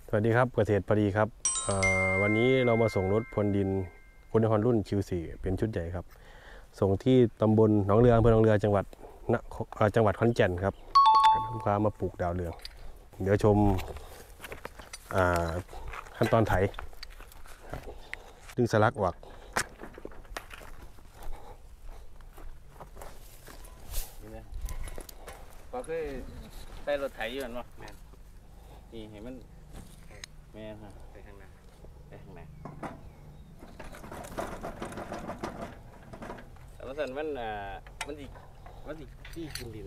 สวัสดีครับเกษตรพอดีครับวันนี้เรามาส่งรถพรวนดินคุณฮอนรุ่น Q4 เป็นชุดใหญ่ครับส่งที่ตำบลหนองเรืออำเภอหนองเรือจังหวัดขอนแก่นครับพามาปลูกดาวเรืองเดี๋ยวชมขั้นตอนไถดึงสลักออกก็คือใส่รถไถอยู่นั่นวะนี่เห็นมันแม่ฮะไปข้างหน้าแต่ว่าสันมันที่กินดิน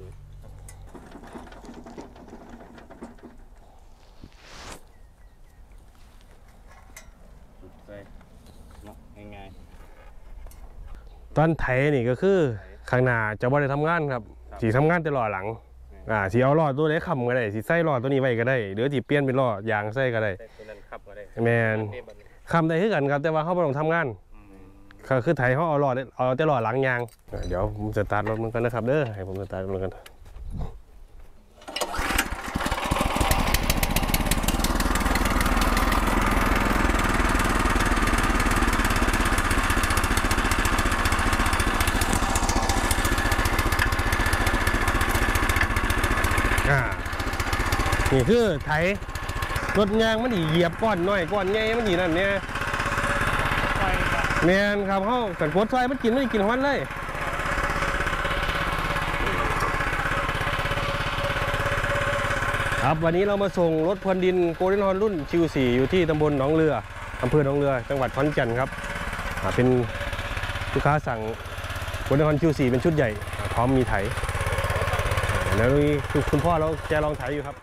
ใส่เนาะง่ายตอนไถนี่ก็คือข้างหน้าจะบ่ได้ทำงานครับสีทำงานแต่ล้อหลังสีเอาล้อตัวเล็กคำก็ได้สีใส่ล้อตัวนี้ไว้ก็ได้หรือสีเปลี่ยนเป็นล้อยางใส่ก็ได้แมนคำได้คือกันครับแต่ว่าเขาไม่ต้องทำงานคือไถเขาเอาแต่ล้อหลังยางเดี๋ยวผมจะสตาร์ทรถมันกันนะครับเด้อให้ผมสตาร์ทรถกันนี่คือไถรถยางมันเหยียบก้อนน้อยก้อนใหญ่มันนั่นเนี่ยแมนครับเขาสันกดซอยมันกินฮอนเลยครับวันนี้เรามาส่งรถพรวนดินโกลเด้นฮอนรุ่น Q4 อยู่ที่ตำบลหนองเรืออำเภอหนองเรือจังหวัดขอนแก่นครับเป็นลูกค้าสั่งโกลเด้นฮอน Q4 เป็นชุดใหญ่พร้อมมีไถแล้วนี่คุณพ่อเราแกลองไถอยู่ครับ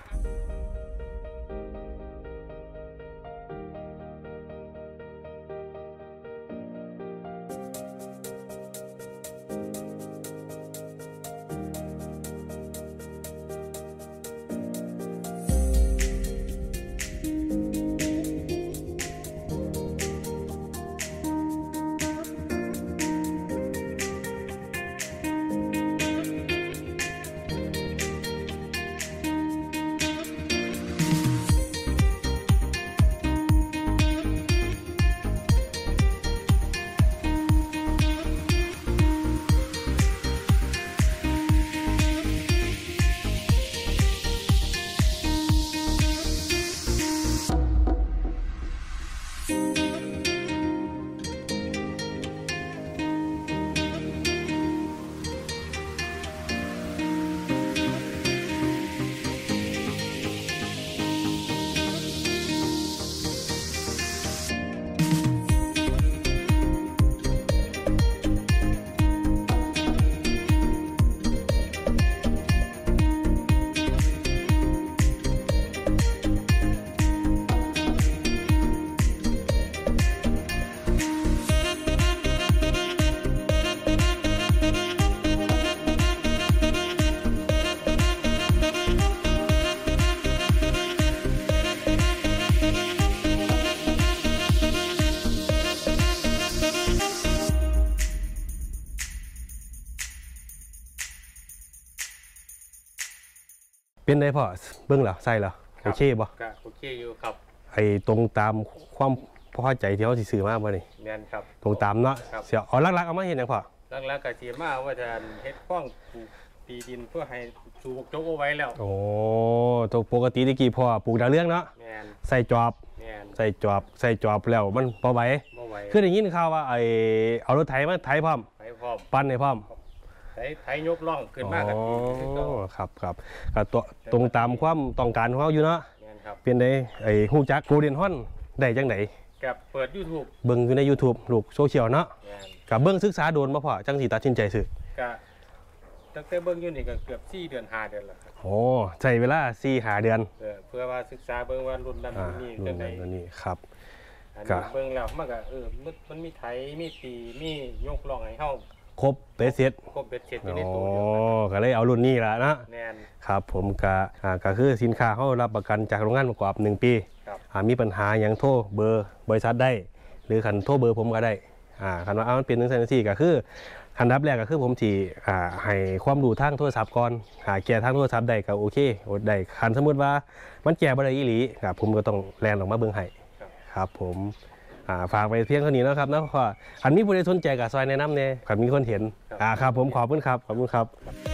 เป็นได้พ่อเบิ้งเหรอใส่เหรอโอเคบ่โอเคอยู่ครับไอ้ตรงตามความพอใจที่เขาสิซื้อมาบ่นี่แม่นครับตรงตามเนาะเสียเอาลักๆเอามาเห็นยังพ่อลักๆก็สิมาว่าจะเฮ็ดป้องปลูกตีดินเพื่อให้สูบโจกเอาไว้แล้วโอ้ตัวปกติตะกี้พ่อปลูกดาวเรืองเนาะแม่นใส่จอบใส่จอบแล้วมันพอไหวคือได้ยินข่าวว่าไอ้เอารถไถมาไถพร้อมปั้นให้พร้อมไถยกล่องขึ้นมากครับกับตัวตรงตามความต้องการของเขาอยู่เนาะเป็นได้ไอ้ฮู้จักโกลเด้นฮอนได้จังไหนกับเปิด YouTube เบิ่งอยู่ใน YouTube ลูกโซเชียลเนาะกับเบิ่งศึกษาโดนมาพอจังสิตัดสินใจซื้อกับตั้งแต่เบิ่งอยู่นี่ก็เกือบ4 เดือน5 เดือนแล้วครับโอ้ใช้เวลา4-5 เดือนเพื่อว่าศึกษาเบิ่งว่ารุ่นนั้นนี่จังได๋นี่ครับเบิ่งแล้วมันก็มันมีไถมีตีมียกล่องให้เฮาครบเบ็ดเสร็จอยู่ในตู้ก็เลยเอารุ่นนี้ละนะครับผมก็คือสินค้าเขารับประกันจากโรงงานประกอบ1 ปีมีปัญหาอย่างโทรเบอร์บริษัทได้หรือขันโทรเบอร์ผมก็ได้คันว่ามันเป็น1 4ก็คืออันดับแรกก็คือผมที่ให้ความรู้ทางโทรศัพท์ก่อนหาแก้ทางโทรศัพท์ได้ก็โอเคได้คันสมมุติว่ามันแก้บ่ได้อีหลีครับผมก็ต้องแลนออกมาเบิ่งให้ครับผมฝากไปเพียงเท่านี้นะครับนะก็คันมีผู้ใดสนใจก็ซอยแนะนำแน่คันมีคนเห็นครับผมขอบคุณครับ